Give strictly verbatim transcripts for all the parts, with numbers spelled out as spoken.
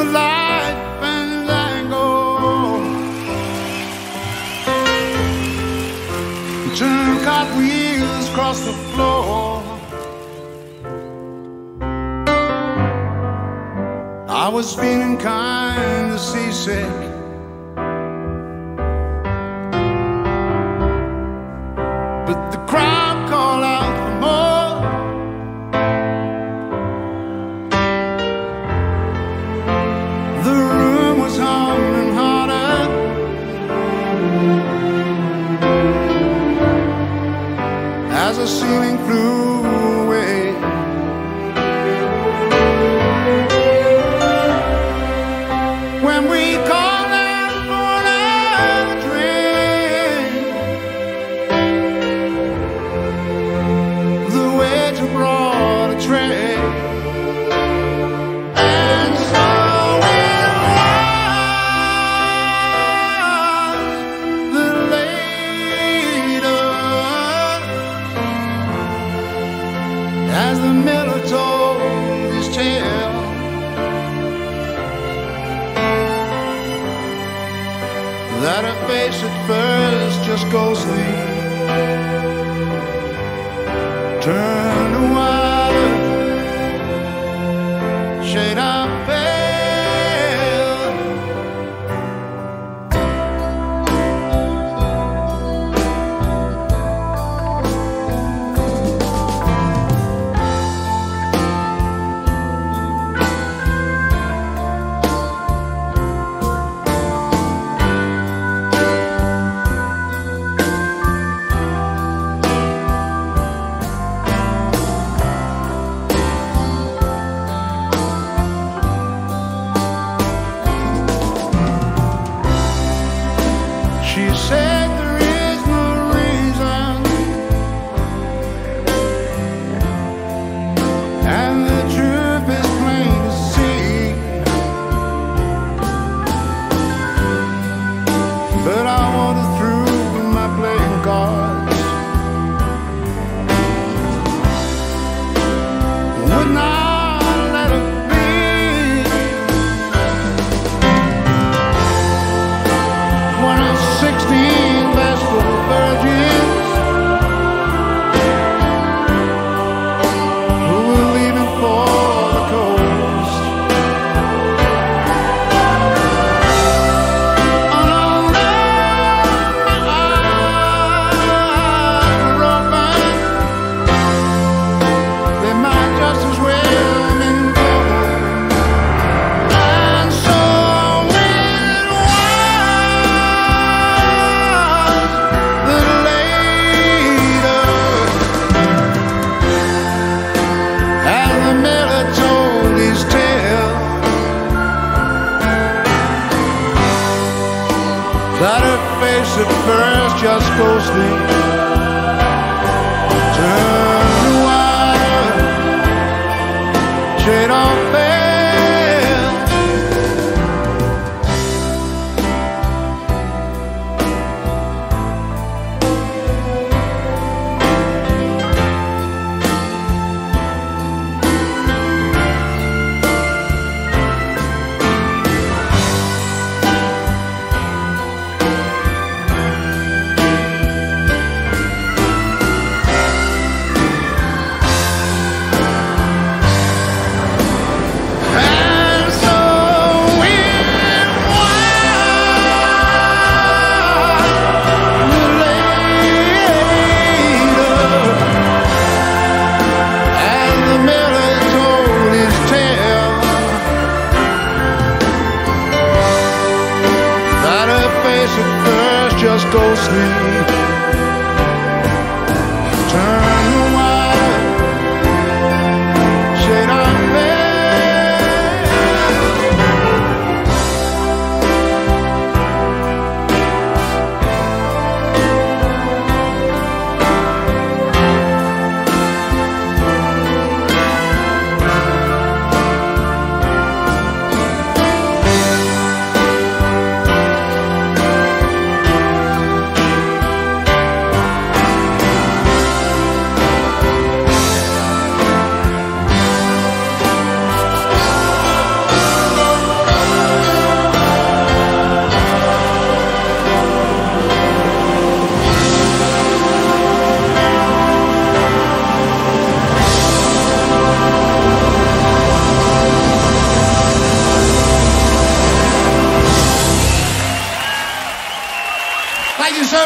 life and I go. Turn cartwheels across the floor. I was feeling kind of seasick, but the crowd called out for more. The room was humming harder as the ceiling flew away. When we called out for another drink, the waiter brought a tray, and so it was that later, as the miller told his tale, that her face at first just ghostly turned to white, shade of pale. She said there is no reason, and the truth is plain to see, but I wanted through my playing cards, would not let it be. One of sixteen bashful virgins who were leaving for the coast. Oh no, no, my eyes were open. They might just as well been closed. And so it was that later, as the miller told his tale, that her face at first just ghostly turned to white, shade of pale. And so it was later, as the miller told his tale, that her face at first just ghostly turned to white, shade of pale.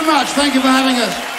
very much. Thank you for having us.